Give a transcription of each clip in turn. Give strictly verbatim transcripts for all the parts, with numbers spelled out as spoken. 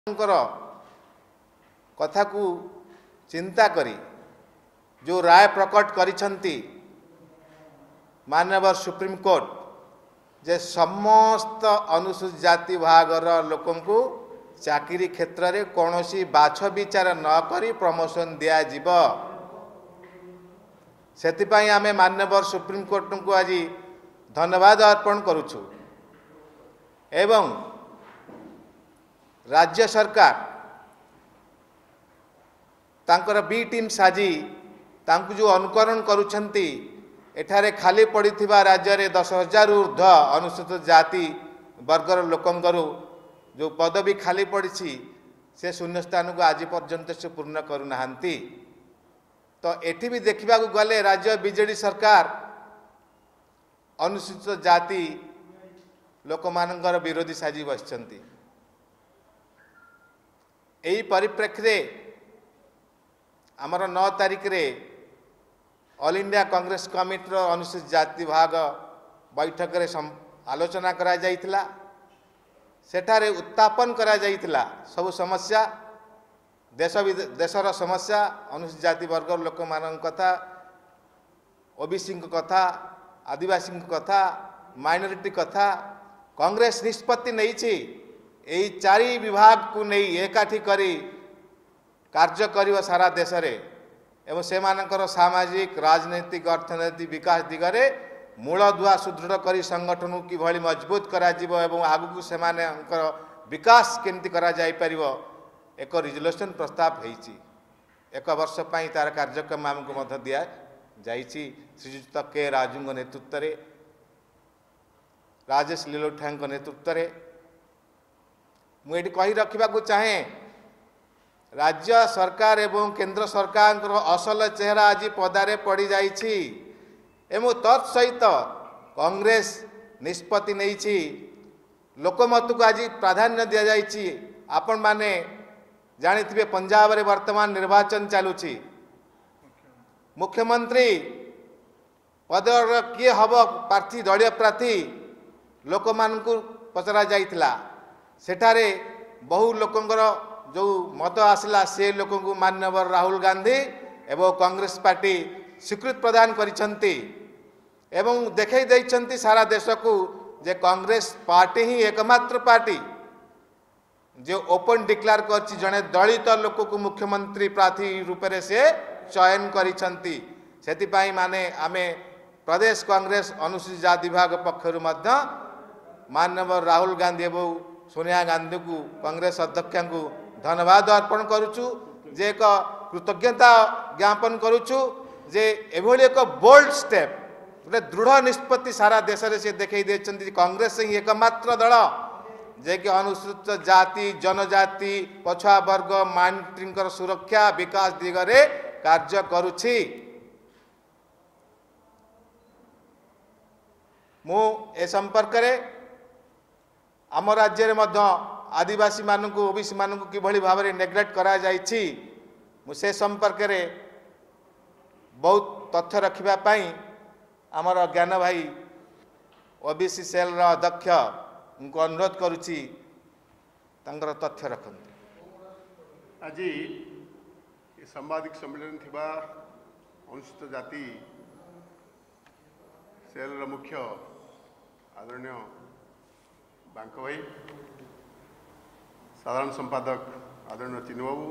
कथा को चिंता करी जो राय प्रकट करिछंती माननीय सुप्रीम कोर्ट जे समस्त अनुसूचित जाति विभागर लोकों को चाकरी क्षेत्र में कौन सी बाछ विचार न करी प्रमोशन दिया जीव सेतिपाई आमे माननीय सुप्रीम कोर्ट को आज धन्यवाद अर्पण करुछु एवं राज्य सरकार तांकर बी टीम साजी तांकु जो अनुकरण करुछंती एठारे खाली पड़िथिबा राज्य रे दस हजार ऊर्ध्व अनुसूचित जाति वर्गर लोकंकरु जो पदवी खाली पड़ी से शून्य स्थान को आज पर्यंत से पूर्ण करूनाहांती। तो एठी भी देखा गले राज्य बीजेडी सरकार अनुसूचित जाति लोक मानकर विरोधी साजी बसिचंती। एही परिप्रेक्षी आमर नौ तारिख रे ऑल इंडिया कांग्रेस कमिटी अनुसूचित जाति विभाग बैठक रे आलोचना करा जाइथिला। सेठारे उत्थापन करा जाइथिला सब समस्या देश देशर समस्या अनुसूचित जाति वर्ग लोक मान कथा ओबीसी कथा आदिवासी कथा माइनॉरिटी कथा कांग्रेस निष्पत्ति नहीं छी एई चारि विभाग को नहीं एकाठी करी कार्य करिव सारा देश रे एवं से मानकर सामाजिक राजनीतिक अर्थनैतिक विकास दिगरे मूल दुआ सुदृढ़ करी संगठन की भली मजबूत करा जिवो एवं आगु से मानकर विकास केमती करा जाई परिवो एक रिजोल्यूशन प्रस्ताव हेची एक वर्ष पई तार कार्यक्रम आमको मध्य दिया जाइछि। श्रीयुक्त के राजू नेतृत्व रे राजेश लीलोठा नेतृत्व रे मुझे कही रखा चाहे राज्य सरकार एवं केंद्र सरकार असल चेहरा आज पदारे पड़ जाइछि एवं तत्सहित कांग्रेस निष्पत्ति नहीं लोकमत को आज प्राधान्य दि जाइछि। आपण माने जानिथिबे पंजाब रे वर्तमान निर्वाचन चालुछि मुख्यमंत्री पदर किए हब प्रार्थी दलीय प्रार्थी लोक मान को पचरा जाइथिला सेठारे बहु लोकंकर जो मत आसला से लोक को माननीय राहुल गांधी एवं कांग्रेस पार्टी स्वीकृति प्रदान करिसंती एवं देखै दैछंती सारा देश को जे कांग्रेस पार्टी ही एकमात्र पार्टी जो ओपन डिक्लेयर करछि जने दलित लोक को मुख्यमंत्री प्रार्थी रूप में से चयन करिसंती। सेतिपाई माने आमे प्रदेश कांग्रेस अनुसूचित जाति विभाग पक्षरु मध्य माननीय राहुल गांधी एवं सोनिया गांधी को कांग्रेस अध्यक्ष को धन्यवाद अर्पण करुचु जे एक कृतज्ञता ज्ञापन करुचु जे एभली एक बोल्ड स्टेप गोटे दृढ़ निष्पत्ति सारा देश में से देखई देछंती कांग्रेस ही एकमात्र दल जे कि अनुसूचित जाति जनजाति पछुआ वर्ग माइनॉरिटी सुरक्षा विकास दिगरे कार्य करुछि। मु ए संपर्क रे आम राज्य रे मध्य आदिवासी मानक ओबीसी मानक किभली भाव में नेग्लेक्ट करा जाइछि मुझे संपर्क रे बहुत तथ्य रखिबा पई आमर ज्ञान भाई ओबीसी सेल रा अध्यक्ष उनको अनुरोध करुछि तांकर तथ्य रखंतु। आज ये सांबादिक सम्मेलन थिबा अनुसूचित जाति सेल रा मुख्य आदरणीय बांक भाई साधारण संपादक आदरणीय चिन्नु बाबू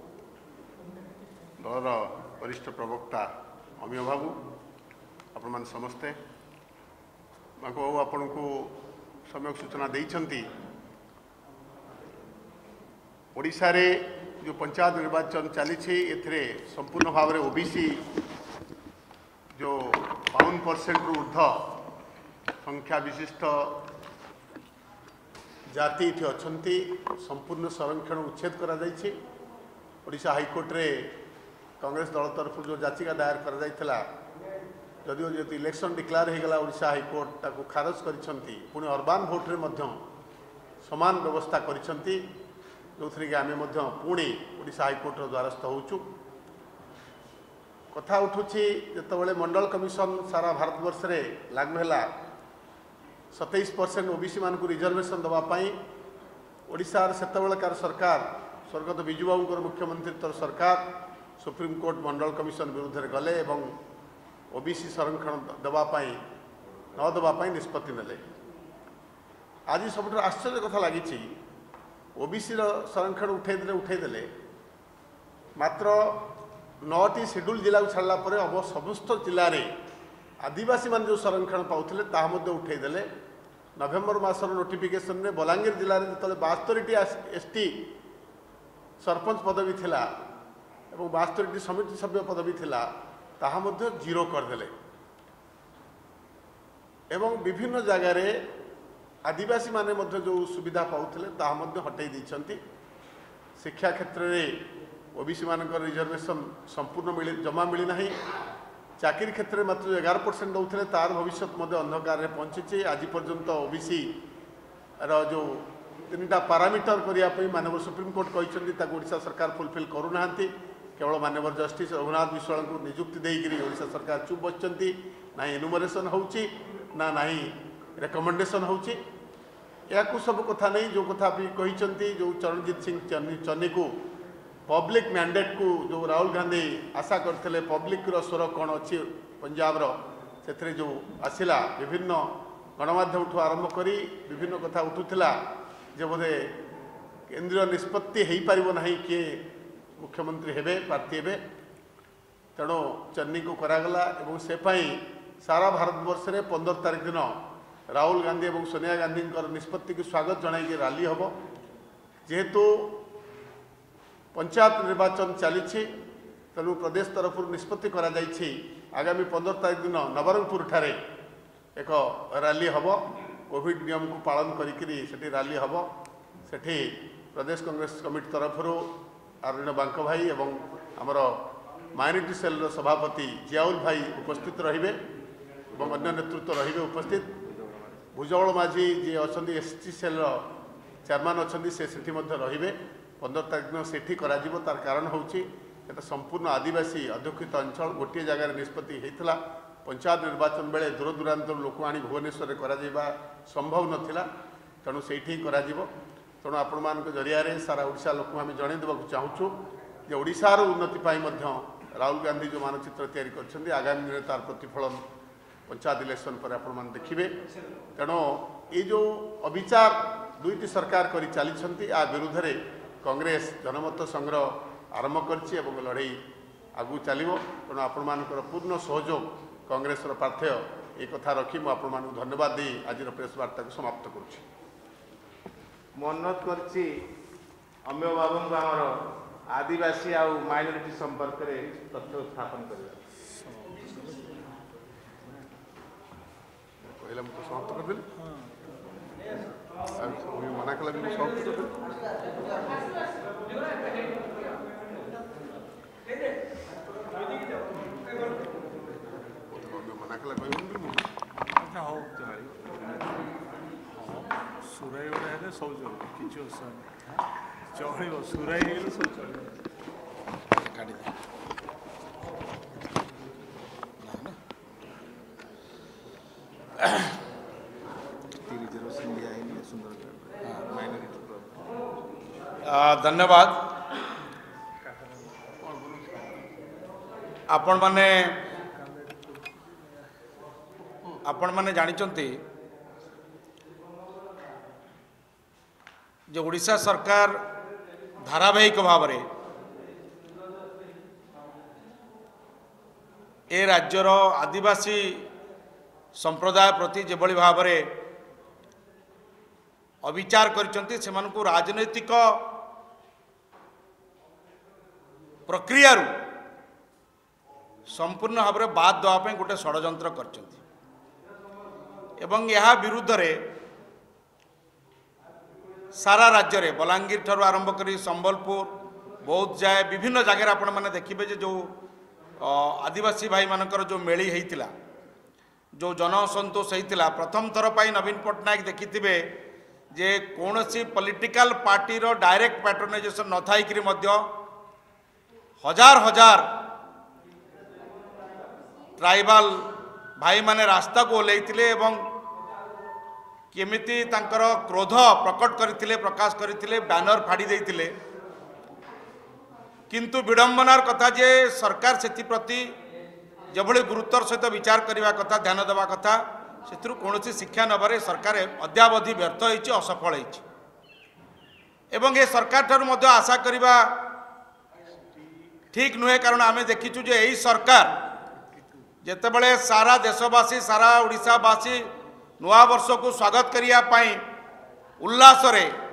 दलर वरिष्ठ प्रवक्ता अमीय बाबू आपण मान समस्ते बांक बाबू आपण को सम्यक सूचना देइछंती ओडिशा रे जो पंचायत निर्वाचन चली एथिरे संपूर्ण भाव में ओबीसी जो बावन परसेंट रु ऊर्ध्व संख्या विशिष्ट जाति इति अछंती संपूर्ण संरक्षण उच्छेद करा जाइछि। ओडिशा हाईकोर्ट रे कांग्रेस दल तरफ जो याचिका दायर करा जाइथिला जदिओ जो इलेक्शन डिक्लेयर हो गला ओडिशा हाईकोर्ट ताको खारज करिसंती पुणी अर्बान भोट रे मध्य समान व्यवस्था करिसंती जो थी कि आमे मध्य पुणी ओडिशा हाईकोर्ट रो द्वारस्थ होउछु। कथा उठुछि जेतबेले मंडल कमिशन सारा भारतवर्ष रे लागू हैला सत्ताईस परसेंट ओबीसी मान को रिजर्वेशन दवापाई ओडिशार सेतबेलकार सरकार स्वर्गत विजु बाबूर मुख्यमंत्री सरकार सुप्रीमकोर्ट मंडल कमिशन विरुद्ध में गले और ओबीसी संरक्षण देवाई न देवाई निष्पत्ति नेले। आज सब आश्चर्य कथा लगी ओबीसी संरक्षण उठेदे उठेदे मात्र नौटी शेड्यूल जिला को छाड़ा पर अब समस्त जिले में आदिवासी मान जो संरक्षण पाते ताद उठेदे। नवेम्बर मासर नोटिफिकेशन में बलांगीर जिले में जो बास्तरी एसटी सरपंच पदवी थिला एवं बास्तरी समिति सभ्य पदवी थिला ताहा मध्य जीरो करदेले एवं विभिन्न जगार आदिवासी माने मध्य जो सुविधा पाउथिले ताहा मध्य हटई दैछंती। शिक्षा क्षेत्र में ओबीसी मानकर रिजर्वेशन संपूर्ण मिली जमा मिली नहीं। चाकरी क्षेत्र में मात्र एगार परसेंट दौले तार भविष्य अंधकार में पहुंची। आज पर्यंत ओबीसी रो तीन टा पारामीटर करने मानव सुप्रीमकोर्ट कहते ओडिशा सरकार फुलफिल करूना। केवल मानव जस्टिस रघुनाथ विश्वाल को नियुक्ति देकर ओडिशा सरकार चुप बचती ना एनुमरेसन होची ना नहीं रेकमेंडेशन होची। या सब कथा नहीं जो कथा भी कहते जो चरणजीत सिंह चन्नी को पब्लिक मैंडेट को जो राहुल गांधी आशा करते पब्लिक रो स्वर कौन अच्छी पंजाब से जो आसला विभिन्न गणमाध्यम ठू आरंभ करी विभिन्न कथा उठूला जे बोधे केंद्रीय निष्पत्ति हो पार ना किए मुख्यमंत्री हेबे प्रार्थी हेबे तेणु चन्नी को करागला एवं से सारा भारतवर्ष में पंद्रह तारीख दिन राहुल गांधी और सोनिया गांधी निष्पत्ति की स्वागत जन रैली हम जेहेतु पंचायत निर्वाचन चली तेणु प्रदेश तरफ निष्पत्ति करा जाइछि आगामी पंद्रह तारीख दिन नवरंगपुर ठारे एक रैली हम कोविड नियम को पालन करी रैली हम सेठी प्रदेश कांग्रेस कमिटी तरफ आरण बांक भाई एवं आमर माइनॉरिटी सेल सभापति जियाउल भाई उपस्थित रहिबे एवं अन्य नेतृत्व रहिबे उपस्थित। भुजबल माझी जी अच्छा एसटी सेल चेयरमैन अच्छा से सेठी मध्य रहिबे। पंद्रह तारीख दिन सेठी करा जिवो तार कारण होची एटा संपूर्ण आदिवासी अध्यक्षित अंचल गोटे जगार निष्पत्ति होता। पंचायत निर्वाचन बेले दूर दूरांत लोक आनी भुवनेश्वर करा जाइबा संभव नथिला तेणु सेठी करा जिवो। तेणु आपण मान जरिया सारा ओडिशा लोक आम जन देवा चाहूँ जे ओडिशार उन्नति पाई मध्य राहुल गांधी जो मानचित्र तैयारी करछन्ती आगामी दिन तार प्रतिफलन पंचायत इलेक्शन पर आपण मान देखिबे। तेणु ये जो अविचार दुईटी सरकार करी चली आ विरुद्ध रे कांग्रेस जनमत संग्रह आरंभ करछि एवं लड़ाई आगु चलिबो। तेणु आपण मानकर पूर्ण सहयोग कांग्रेस प्रार्थ्य ये कथा रखी मु आपण मान धन्यवाद दी आज प्रेस वार्ता को समाप्त करुछि। अनुरोध करछि अम्य बाबू आमर आदिवासी आउ माइनॉरिटी संपर्क में तथ्य स्थापन करबा कहला मु समाप्त कर देली अभी मना कला भी समाप्त कर देली मना कला कहूँ अच्छा हो तुम्हारी सुराई गोटे हेले सब चल किसी असुविधा चलो सुराई हेले सब चल काटी दे धन्यवाद। आपण माने आपण माने जानिचंती जो ओडिशा सरकार धारावाहिक भाव में ए राज्यर आदिवासी संप्रदाय प्रति जेभली भाव में अविचार करचंती सेमानकु राजनैतिक प्रक्रिया संपूर्ण भाव में बाद देवाई गोटे षड्यंत्र करचंती एवं यह विरुद्ध रे सारा राज्य रे बलांगीर ठारू आरंभ करी संबलपुर बौद्ध जाए विभिन्न जगह आपण मैंने देखिए जो आदिवासी भाई मानकर जो मेली होता जो जनसंतोष होता प्रथम थर पर नवीन पट्टनायक देखिथिबे जे कौनसी पॉलिटिकल पार्टी रो डायरेक्ट पैट्रोनाइजेशन न थाइकरी मध्य हजार हजार ट्राइबल भाई माने रास्ता को ओल्लैथिले एवं केमिति तांकर क्रोध प्रकट करथिले प्रकाश करथिले बैनर फाड़ी देथिले किंतु विडंबनार कथा जे सरकार सेति प्रति जेभଳି गुरुत्वर सहित विचार करने कथा ध्यान देवा कथा से कौन शिक्षा नबारे सरकार अद्यावधि व्यर्थ होती असफल होती एवं ये सरकार ठार मध्य आशा करवा ठीक नुहे कारण आम देखीचु जे यही सरकार जेतेबेले सारा देशवासी सारा ओडिशावासी नवा वर्ष को स्वागत करने उल्लास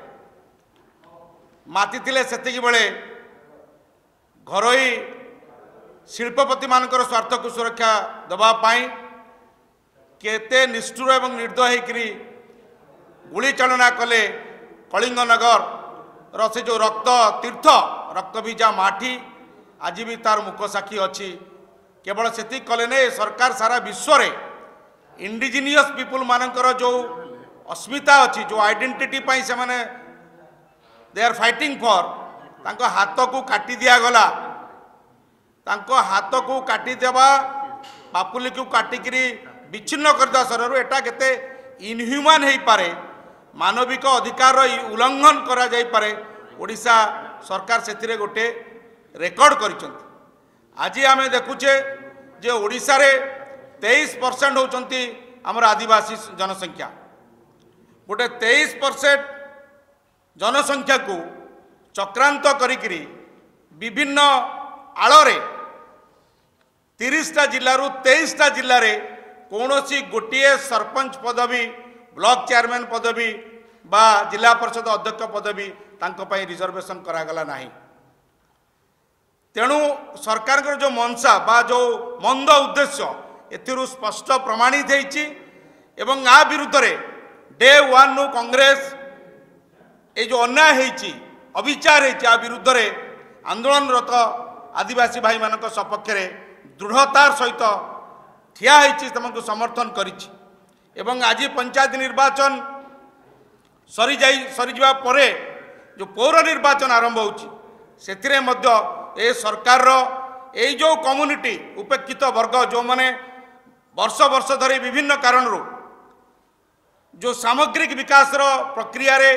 मातिथिले सेतिकी बेले घरोई शिल्पपति मानकर स्वार्थ को सुरक्षा दवापाई केते निष्ठुर एवं निर्दय होकरी गुली चालना कले कलिंगनगर रे जो रक्त तीर्थ रक्तबीजा माटी आज भी तार मुख साक्षी अच्छी केवल से कले ने सरकार सारा विश्व रे इंडिजिनियस पीपुल मानकर जो अस्मिता अच्छी जो आइडेंटिटी पाई से माने दे आर फाइटिंग फॉर तांको हाथ को काटी दिया गला तांको हाथ को काटी देवा पापुली को काटिकी विच्छिन्न करदा शरीर एटा केते इनह्यूमान हो पारे मानविक अधिकार उल्लंघन करा जाई पारे ओडिशा सरकार से गोटे रेकर्ड करिसंती आज आम देखुचे जे ओडिशा रे तेईस परसेंट होचंती हमर आदिवासी जनसंख्या गोटे तेईस परसेंट जनसंख्या को चक्रांत करिकरी विभिन्न आଳରେ तीसटा जिल्लारू तेईसटा जिल्ला रे कौनसी गोटे सरपंच पदवी ब्लॉक चेयरमैन पदवी बा जिला परिषद अध्यक्ष पदवी तांको पई रिजर्वेशन करागला नाही तेणु सरकार जो मनसा बा जो मंद उद्देश्य एथिरु स्पष्ट प्रमाणित होईची एवं आ विरुद्ध रे डे वन नु कांग्रेस ए जो अन्याय होईची अविचार होईची आ विरुद्ध रे आंदोलनरत आदिवासी भाई मानक सपक्ष रे दृढ़तार सहित ठिया होईची तमको समर्थन करिछि एवं आज पंचायत निर्वाचन सरी जाई सरी जवा परे जो पौर निर्वाचन आरंभ होछि सेथिरे मध्य ए सरकार रो ए जो कम्युनिटी उपेक्षित वर्ग जो माने वर्ष वर्ष धरी विभिन्न कारण रो जो सामग्रिक विकास रो प्रक्रिया रे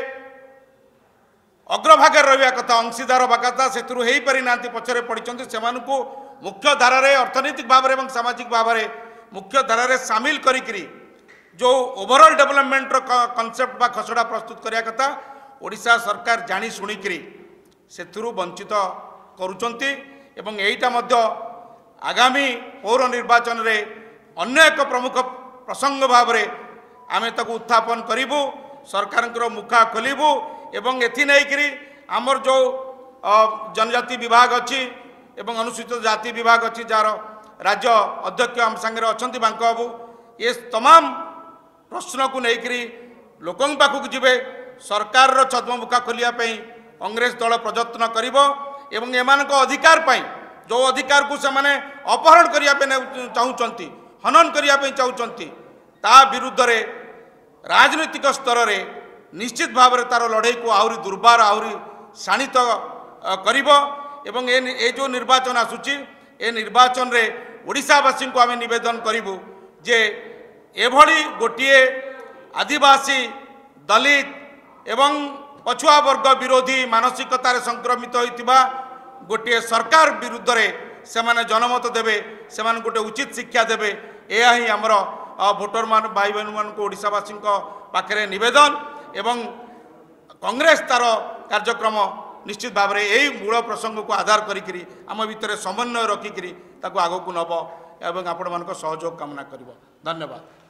अग्रभागे रहा कथा अंशीदार होगा कथा से हो पारि ना पछरे पड़ते से मुख्य धारा अर्थनैतिक भाव में सामाजिक भाव में मुख्य धारा सामिल करी जो ओवरऑल डेवलपमेंट कॉन्सेप्ट बा खसड़ा प्रस्तुत करने कथा ओडिशा सरकार जानी शुणिकी से वंचित करुचंती एवं एटा मध्य आगामी पौर निर्वाचन रे अन्य एक प्रमुख प्रसंग भाव में आमे ताकू उत्थापन करिबु सरकार मुखा खोलिबु एवं एथि नहीं करी आमर जो जनजाति विभाग अच्छी एवं अनुसूचित जाति विभाग अच्छी जार राज्य अध्यक्ष आम सांगे अच्छा बांक बाबू ये तमाम प्रश्न को लेकर लोकों पाखक जीवे सरकार छद्ममुखा खोलियापी कांग्रेस दल प्रयत्न करिबो एवं एमान अधिकार पाई जो अधिकार को सेमाने अपहरण करने चाहूँगी हनन करने चाहूँगी ता विरुद्ध रे राजनीतिक स्तर रे निश्चित भाव में तार लड़ाई को आहरी दुर्बार आहरी शाणित करिबो एवं ए जो निर्वाचन आसुची ए निर्वाचन रे ओडिशावासी को आम निवेदन करिबु जे एभली गोटिए आदिवासी दलित एवं पछुआ वर्ग विरोधी मानसिकतार संक्रमित होइतिबा गोटे सरकार विरुद्ध रे सेमाने जनमत देवे सेमान गोटे उचित शिक्षा देवे एया ही हमर भोटर मान भाई बहन मान को ओडिशावासी पाखरे निवेदन एवं कांग्रेस तार कार्यक्रम निश्चित भाव में यही मूल प्रसंग को आधार करी आम भितर समन्वय रखिकी आगक नब एवं आपण मान सहयोग कामना कर धन्यवाद।